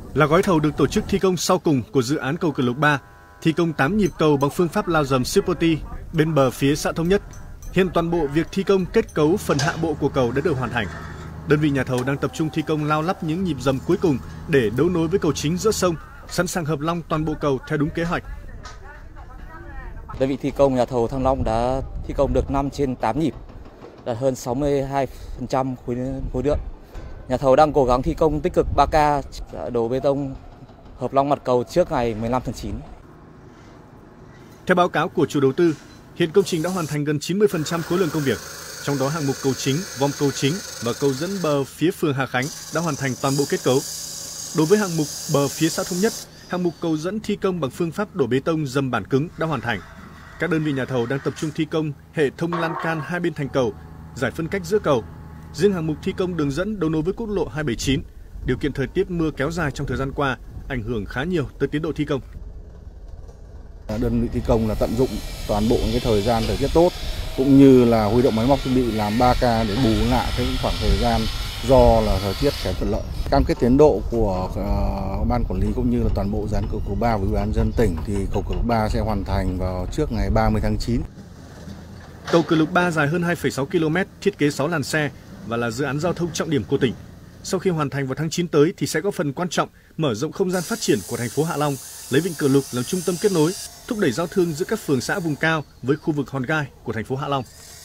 là gói thầu được tổ chức thi công sau cùng của dự án cầu Cửa Lục 3, thi công 8 nhịp cầu bằng phương pháp lao dầm Supporti bên bờ phía xã Thống Nhất. Hiện toàn bộ việc thi công kết cấu phần hạ bộ của cầu đã được hoàn thành. Đơn vị nhà thầu đang tập trung thi công lao lắp những nhịp dầm cuối cùng để đấu nối với cầu chính giữa sông, sẵn sàng hợp long toàn bộ cầu theo đúng kế hoạch. Đơn vị thi công nhà thầu Thăng Long đã thi công được 5 trên 8 nhịp, đạt hơn 62% khối lượng. Nhà thầu đang cố gắng thi công tích cực 3K đổ bê tông hợp long mặt cầu trước ngày 15 tháng 9. Theo báo cáo của chủ đầu tư, hiện công trình đã hoàn thành gần 90% khối lượng công việc. Trong đó hạng mục cầu chính, vòng cầu chính và cầu dẫn bờ phía phường Hà Khánh đã hoàn thành toàn bộ kết cấu. Đối với hạng mục bờ phía xã Thống Nhất, hạng mục cầu dẫn thi công bằng phương pháp đổ bê tông dầm bản cứng đã hoàn thành. Các đơn vị nhà thầu đang tập trung thi công hệ thông lan can hai bên thành cầu, giải phân cách giữa cầu. Riêng hạng mục thi công đường dẫn đấu nối với quốc lộ 279, điều kiện thời tiết mưa kéo dài trong thời gian qua ảnh hưởng khá nhiều tới tiến độ thi công. Đơn vị thi công là tận dụng toàn bộ cái thời gian thời tiết tốt cũng như là huy động máy móc thiết bị làm 3K để bù lại cái khoảng thời gian do là thời tiết kém thuận lợi. Cam kết tiến độ của ban quản lý cũng như là toàn bộ dự án cầu Cửa Lục 3 với Ủy ban nhân dân tỉnh thì cầu Cửa Lục 3 sẽ hoàn thành vào trước ngày 30 tháng 9. Cầu Cửa Lục 3 dài hơn 2,6 km, thiết kế 6 làn xe và là dự án giao thông trọng điểm của tỉnh. Sau khi hoàn thành vào tháng 9 tới thì sẽ có phần quan trọng mở rộng không gian phát triển của thành phố Hạ Long, lấy Vịnh Cửa Lục làm trung tâm kết nối, thúc đẩy giao thương giữa các phường xã vùng cao với khu vực Hòn Gai của thành phố Hạ Long.